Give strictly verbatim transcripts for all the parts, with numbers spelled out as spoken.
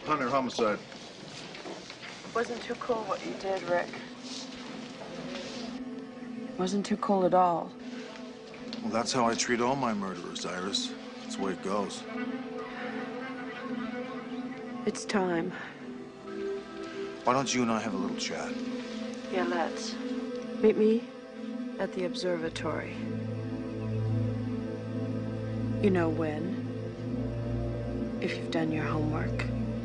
Hunter homicide. Wasn't too cool what you did, Rick. Wasn't too cool at all. Well, that's how I treat all my murderers, Iris. That's the way it goes. It's time. Why don't you and I have a little chat? Yeah, let's. Meet me at the observatory. You know when. If you've done your homework.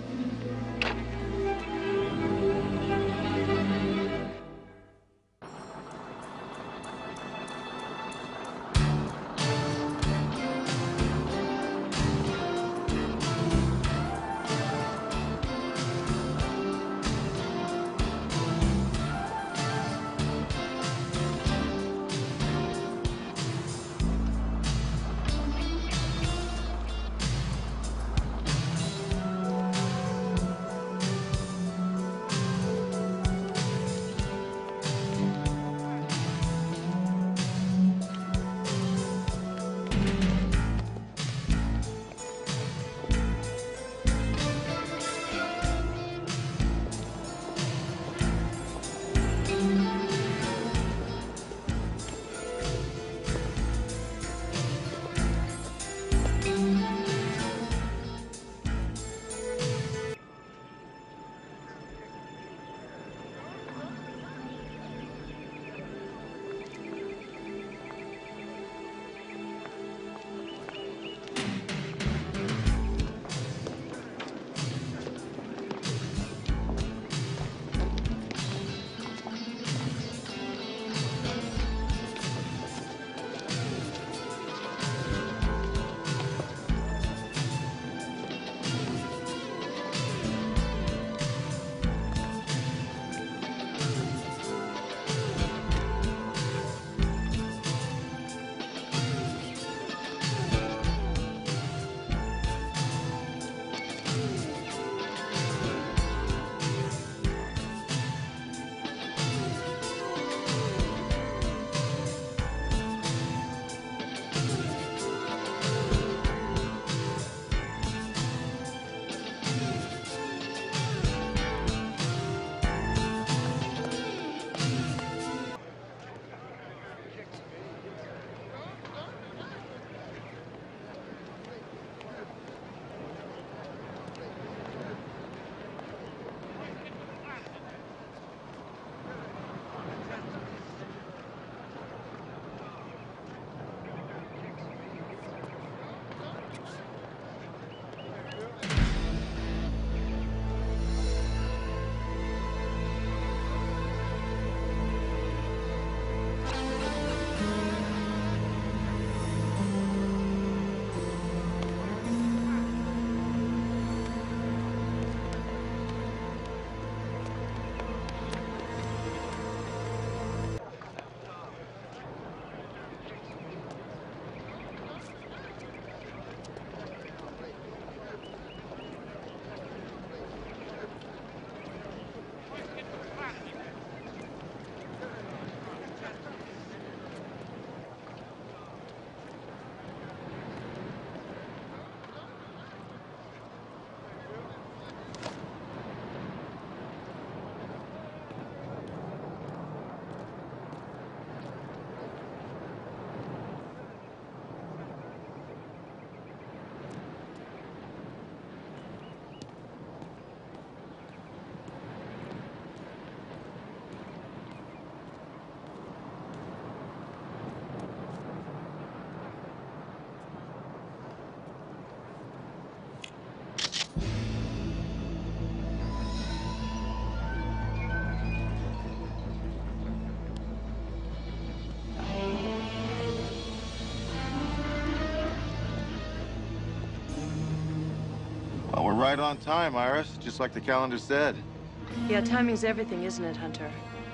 Well, we're right on time, Iris, just like the calendar said. Yeah, timing's everything, isn't it, Hunter?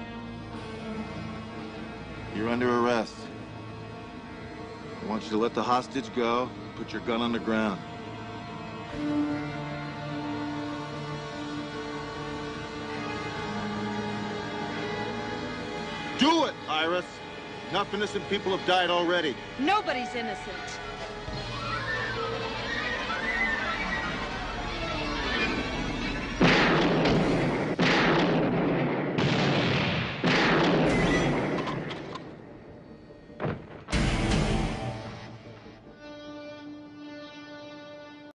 You're under arrest. I want you to let the hostage go, put your gun on the ground. Do it, Iris! Enough innocent people have died already. Nobody's innocent.